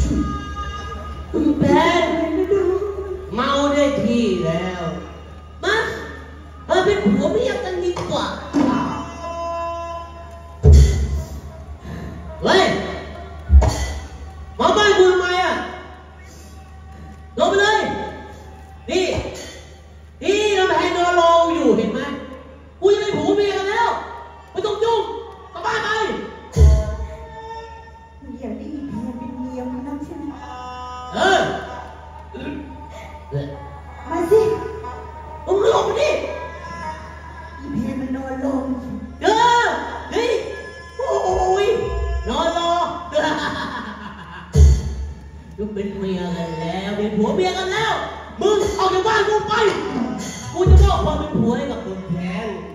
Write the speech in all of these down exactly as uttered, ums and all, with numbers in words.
คุณแพนเมาได้ที่แล้วมามาเป็นผัวเมียกันดีกว่าเฮ้ยมาบ้านกูทำไมอ่ะลงไปเลยนี่นี่เราแพนนอนรออยู่เห็นไหมกูจะเป็นผัวเมียกันแล้วไม่ต้องยุ่งกลับบ้านไปอยากได้อีแพนเป็นเมียมันนั่นใช่ไหมเออมาสิมึงลงดิอีแพนมันนอนลงเออเฮ้ยโอ้ยนอนรอมึงเป็นเมียกันแล้วเป็นผัวเมียกันแล้วมึงออกจากบ้านกูไปกูจะมอบความเป็นผัวให้กับคนแพ้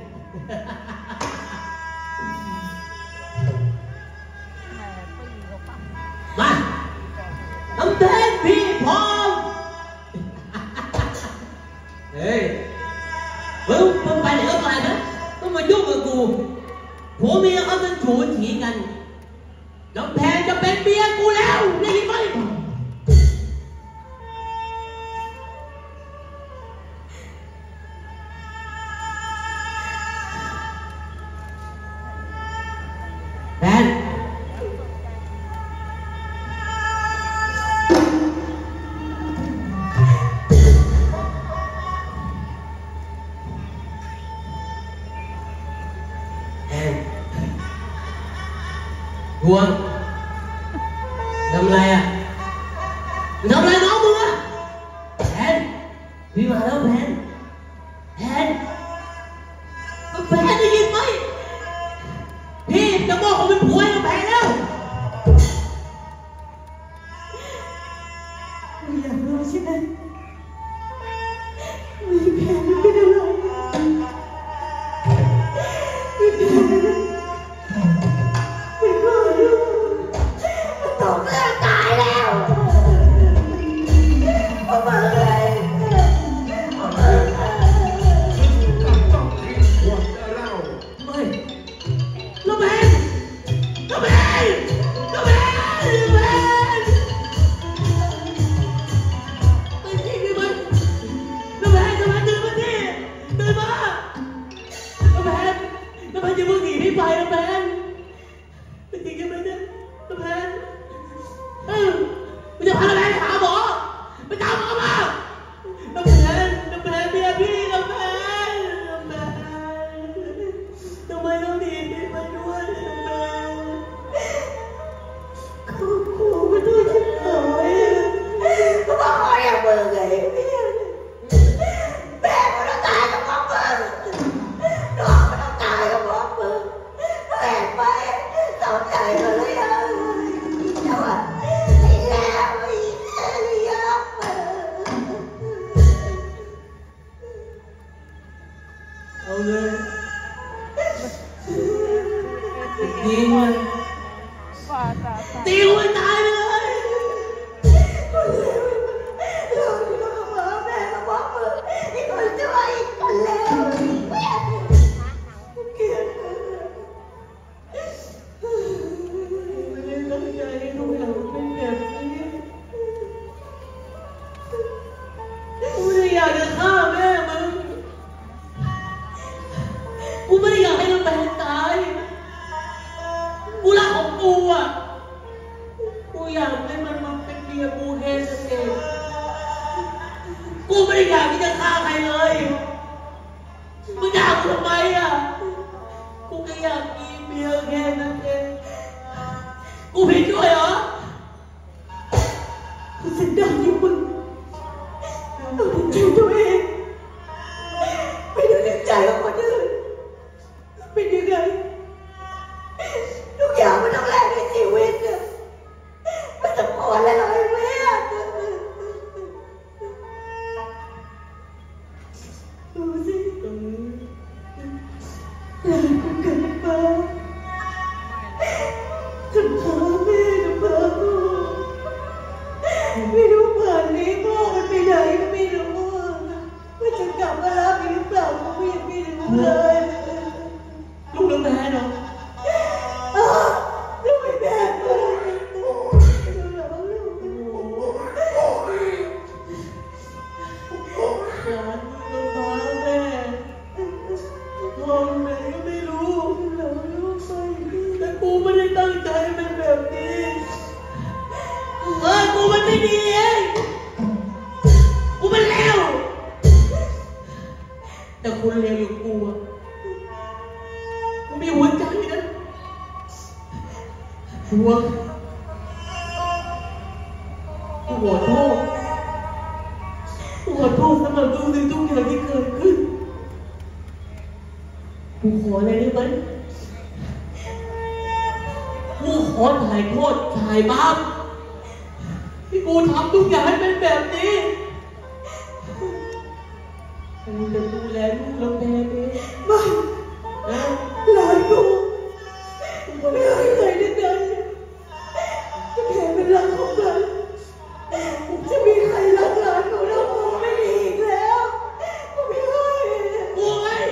มาทำแทนพี่พร้อมเฮ้ยมึงมึงไปไหนก็ไปนะต้องมายุ่งกับกูผัวเมียเขาจะฉูดฉีกันน้ำแพงจะเป็นเมียกูแล้วได้ยินไหมแพนกวงทำไรอ่ะทำไรน้องมึงอ่ะแพนพี่มาแล้วแพนแพนแพนได้ยินไหมพี่จะบอกเขาเป็นผัวให้แพนแล้วไม่อยากรู้ใช่ไหมมีแพนเป็นอะไรมีแพนตกเรื่องตายแล้วออกมาเลยออกมาไม่ระเบิดระเบิดระเบิดระเบิดไปที่นี่มันระเบิดระเบิดตื่นมาดิตื่นมาระเบิดระเบิดอย่าเพิ่งหนีพี่ไประเบิดเป็นจริงยังไงเนี่ยระเบิดเออไม่จะพาระเบิดไปหาหมอไปตามหมอมาระเบิดระเบิดเมียพี่ระเบิดระเบิดทำไมต้องหนีพี่ไปด้วยระเบิดเขากลัวว่าด้วยฉันหายเขาบอกว่าอย่าเบื่อไงแม่ไม่ต้องตายกับพ่อเบื่อน้องไม่ต้องตายกับพ่อเบื่อแม่ไปสนใจมาเลยอ่ะแต่ว่าไอ้แล้วไอ้แล้วเอาเลยตีมันตีมันตายเลยเราที่เขาบอกแม่เขาบอกเบื่อที่คนช่วยคนแล้วแม่เกลียดไม่ได้ตั้งใจให้ลูกเราเป็นแบบนี้กูไม่ได้อยากจะฆ่าแม่มึงกูไม่ได้อยากให้น้องแบนตายกูรักของกูอ่ะกูอยากให้มันมาเป็นเมียกูแค่นั้นเองกูไม่ได้อยากที่จะฆ่าใครเลยมึงด่ากูทำไมอ่ะกูแค่อยากมีเมียแค่นั้นเองกูผิดด้วยเหรอกูสันดานอยู่มึงเอาแต่ใจตัวเองไม่ได้เลี้ยงใจของคนอื่นเป็นยังไงทุกอย่างมันต้องแลกด้วยชีวิตเนี่ยมันสมควรแล้วเหรอไอ้แม่ดูสิหลานกูเกิดมาจนพ่อแม่กับพ่อกูไม่รู้ผ่านนี้พ่อมันไปไหนก็ไม่รู้ว่าจะกลับมารับอีกหรือเปล่าก็ไม่ไม่รู้เลยลูกน้องแพ้เนาะลูกไม่แพ้เลยลูกไม่ดีเองกูมันเลวแต่คุณเลวอยู่กูอะกูมีหัวใจนะหัวกูขอโทษกูขอโทษสำหรับทุกสิ่งทุกอย่างที่เกิดขึ้นกูขออะไรได้ไหมกูขอถ่ายโทษถ่ายบาปที่กูทำทุกอย่างให้เป็นแบบนี้กูจะดูแลลูกเราแม่เองไม่หลานกูไม่ให้ใครได้เดินจะแผ่เป็นรักของมันจะมีใครรักหลานของเรากูไม่มีอีกแล้วกูไม่ให้กูไอ้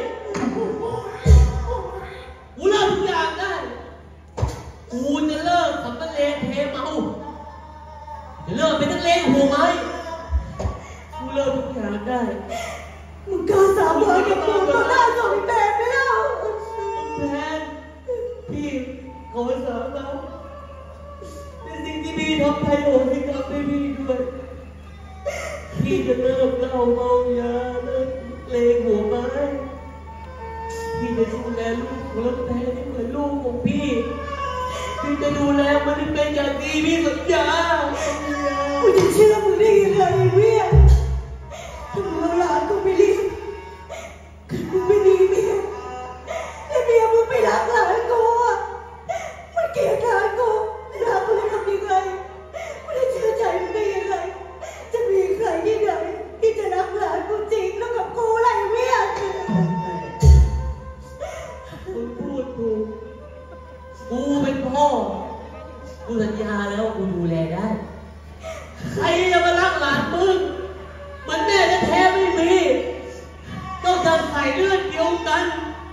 กูเลิกทุกอย่างได้กูจะเลิกขับรถเลนเทเมาจะเลิกเป็นนักเลงหัวไม้กูเลิกทุกอย่างได้มึงกล้าสาบานกับกูต่อหน้าสองแม่ไม่เอาแพนพี่ขอสาบานในสิ่งที่พี่ทำให้โอ้ยทำให้พี่ด้วยพี่จะเลิกเหล้าเมายาเลิกเลงหัวไม้พี่จะดูแลลูกของเราแทนที่เหมือนลูกของพี่พี่จะดูแลมันให้เป็นอย่างดีพี่สัญญากูจะเชื่อมึงได้ยังไงเวียถ้ามึงหลานกูไม่ดีกูไม่ดีเมียแล้วเมียมึงไม่รักหลานกูอ่ะมันเกลียดหลานกูหลานกูจะทำยังไงกูจะเชื่อใจมึงได้ยังไงจะมีใครที่ไหนที่จะรักหลานกูจริงแล้วกับกูอะไรเวียมึงพูดถูกกูเป็นพ่อกูสัญญาแล้วกูดูแลได้ใครจะมารักหลานมึงเหมือนแม่แท้ๆไม่มีต้องการใส่เลือดเดียวกัน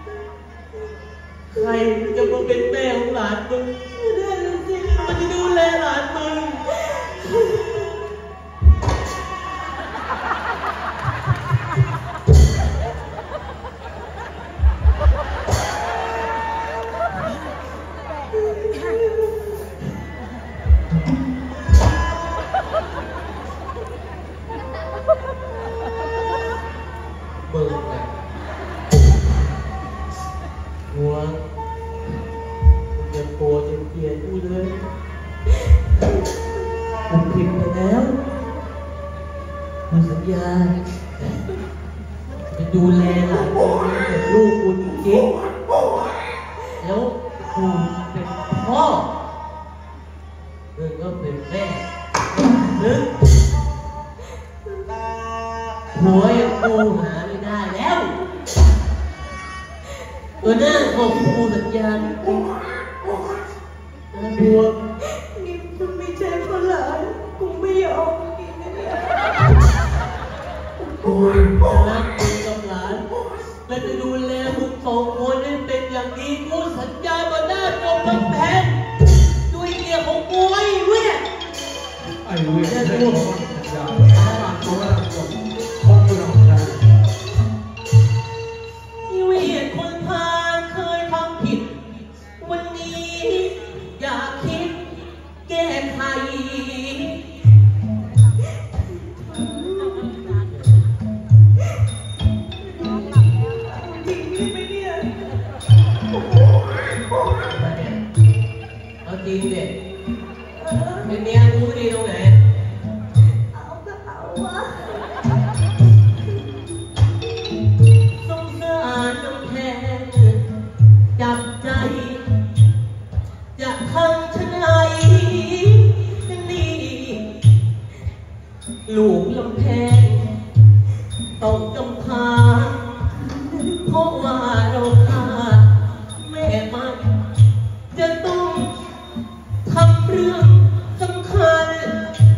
ใครจะมาเป็นแม่ของหลานมึงมันจะดูแลหลานมึงเบิกอะหัวอย่าโกรธอย่าเกลียดกูเลยกูผิดไปแล้วกูสัญญาจะดูแลหลานกูเหมือนลูกกูจริงๆแล้วกูเป็นพ่อเธอก็เป็นแม่นึกหัวยังกูหาไม่ได้แล้วตัวหน้าของกูสัญญาณกูนะบัวนี่มึงไม่ใช่พ่อหลานกูไม่ยอมกินนะเนี่ยกูจะรักมึงกับหลานและจะดูแลมึงสองคนให้เป็นอย่างดีกูสัญญาต่อหน้าจงกำแพงด้วยเกียรติของกูไอ้เว้ยไอ้เว้ยได้ตัวสัญญาตัวเราจบคงไม่ต้องได้เวียนคนพาเคยทำผิดวันนี้อยากคิดแก้ไขจริงใช่ไหมเนี่ยเอาจริงเด็กเป็นเมียกูดีตรงไหนเอาก็เอาวะสงสารน้ำแทนจับใจจะทำฉันไหนนี่ลูกลำแพนต้องกำพร้าเพราะว่าเราขาดแม่มันจะต้องทำเรื่องสำคัญ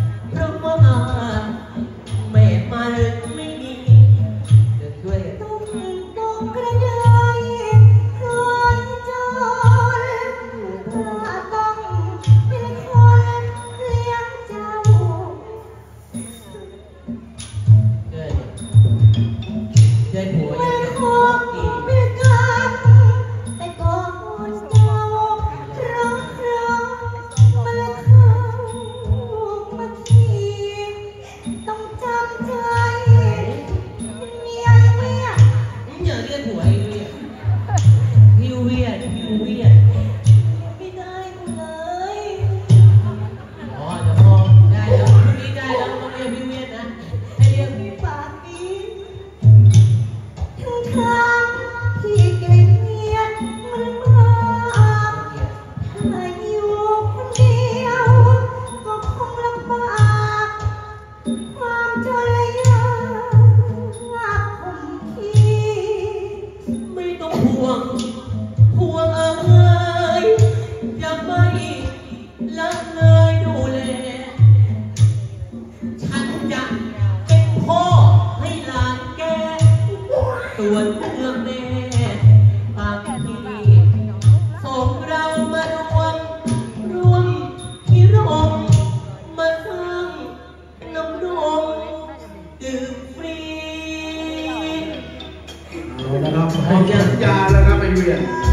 วจเรื่องแน่บางทีส่งเรามารวมรวมที่โรงมาสร้างน้ำนมดื่มฟรีเอาละครับให้สัญญาแล้วครับไอเวียน